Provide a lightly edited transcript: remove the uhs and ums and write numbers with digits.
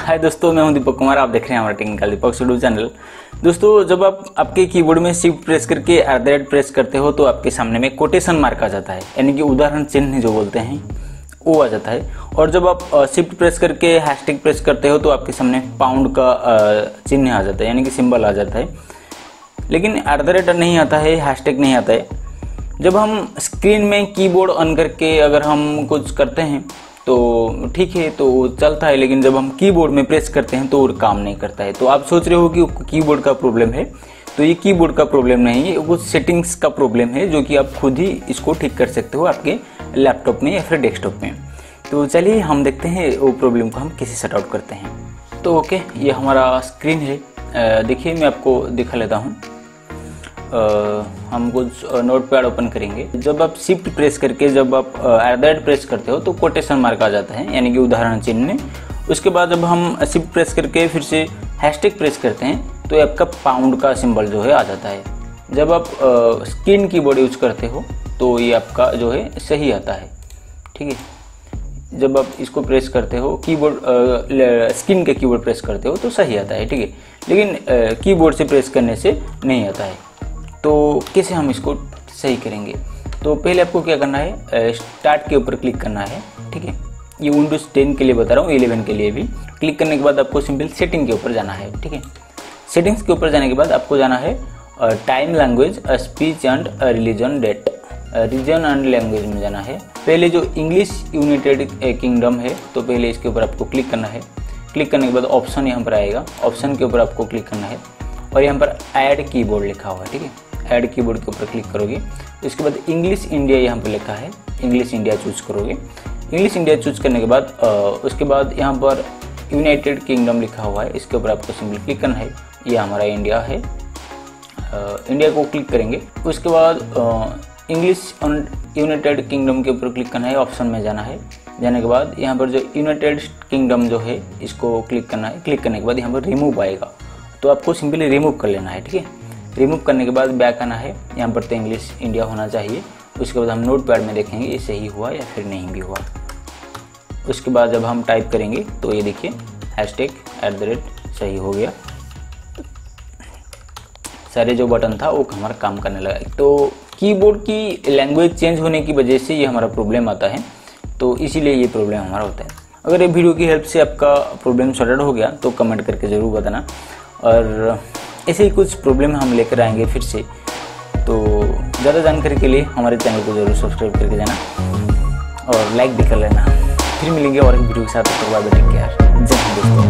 हाय दोस्तों, मैं हूं दीपक कुमार। आप देख रहे हैं हमारा टेक्निकल दीपक यूट्यूब चैनल। दोस्तों, जब आप आपके कीबोर्ड में शिफ्ट प्रेस करके @ प्रेस करते हो तो आपके सामने में कोटेशन मार्क आ जाता है, यानी कि उदाहरण चिन्ह जो बोलते हैं वो आ जाता है। और जब आप शिफ्ट प्रेस करके हैशटैग प्रेस करते हो तो आपके सामने पाउंड का चिन्ह आ जाता है, यानी कि सिंबल आ जाता है। लेकिन @ नहीं आता है, हैशटैग नहीं आता है। जब हम स्क्रीन में कीबोर्ड ऑन करके अगर हम कुछ करते हैं तो ठीक है, तो चलता है, लेकिन जब हम कीबोर्ड में प्रेस करते हैं तो वो काम नहीं करता है। तो आप सोच रहे हो कि कीबोर्ड का प्रॉब्लम है, तो ये कीबोर्ड का प्रॉब्लम नहीं है, ये कुछ सेटिंग्स का प्रॉब्लम है जो कि आप खुद ही इसको ठीक कर सकते हो आपके लैपटॉप में या फिर डेस्कटॉप में। तो चलिए हम देखते हैं वो प्रॉब्लम को हम कैसे सॉर्ट आउट करते हैं। तो ओके, ये हमारा स्क्रीन है। देखिए, मैं आपको दिखा लेता हूँ। हम कुछ नोटपैड ओपन करेंगे। जब आप शिफ्ट प्रेस करके जब आप @ प्रेस करते हो तो कोटेशन मार्क आ जाता है, यानी कि उदाहरण चिन्ह। उसके बाद जब हम शिफ्ट प्रेस करके फिर से हैशटैग प्रेस करते हैं तो आपका पाउंड का सिंबल जो है आ जाता है। जब आप स्क्रीन कीबोर्ड यूज करते हो तो ये आपका जो है सही आता है, ठीक है। जब आप इसको प्रेस करते हो कीबोर्ड स्क्रीन के कीबोर्ड प्रेस करते हो तो सही आता है, ठीक है। लेकिन कीबोर्ड से प्रेस करने से नहीं आता है। तो कैसे हम इसको सही करेंगे? तो पहले आपको क्या करना है, स्टार्ट के ऊपर क्लिक करना है, ठीक है। ये विंडोज 10 के लिए बता रहा हूँ, 11 के लिए भी। क्लिक करने के बाद आपको सिंपल सेटिंग के ऊपर जाना है, ठीक है। सेटिंग्स के ऊपर जाने के बाद आपको जाना है time, language, speech and religion, date, region and language में जाना है। पहले जो इंग्लिश यूनाइटेड किंगडम है तो पहले इसके ऊपर आपको क्लिक करना है। क्लिक करने के बाद ऑप्शन यहाँ पर आएगा, ऑप्शन के ऊपर आपको क्लिक करना है और यहाँ पर ऐड कीबोर्ड लिखा हुआ है, ठीक है। ऐड कीबोर्ड के ऊपर क्लिक करोगे। उसके बाद इंग्लिश इंडिया यहाँ पर लिखा है, इंग्लिश इंडिया चूज करोगे। इंग्लिश इंडिया चूज करने के बाद उसके बाद यहाँ पर यूनाइटेड किंगडम लिखा हुआ है, इसके ऊपर आपको सिंपल क्लिक करना है। ये हमारा इंडिया है, इंडिया को क्लिक करेंगे। उसके बाद इंग्लिश यूनाइटेड किंगडम के ऊपर क्लिक करना है, ऑप्शन में जाना है। जाने के बाद यहाँ पर जो यूनाइटेड किंगडम जो है इसको क्लिक करना है। क्लिक करने के बाद यहाँ पर रिमूव आएगा, तो आपको सिंपली रिमूव कर लेना है, ठीक है। रिमूव करने के बाद बैक आना है। यहाँ पर तो इंग्लिश इंडिया होना चाहिए। उसके बाद हम नोटपैड में देखेंगे ये सही हुआ या फिर नहीं भी हुआ। उसके बाद जब हम टाइप करेंगे तो ये देखिए हैशटैग @ सही हो गया। सारे जो बटन था वो हमारा काम करने लगा। तो कीबोर्ड की लैंग्वेज चेंज होने की वजह से ये हमारा प्रॉब्लम आता है, तो इसीलिए ये प्रॉब्लम हमारा होता है। अगर ये वीडियो की हेल्प से आपका प्रॉब्लम सॉर्ट आउट हो गया तो कमेंट करके ज़रूर बताना। और ऐसे ही कुछ प्रॉब्लम हम लेकर आएंगे फिर से। तो ज़्यादा जानकारी के लिए हमारे चैनल को ज़रूर सब्सक्राइब करके जाना और लाइक भी कर लेना। फिर मिलेंगे और एक वीडियो के साथ। Take care. जय हिंद दोस्तों।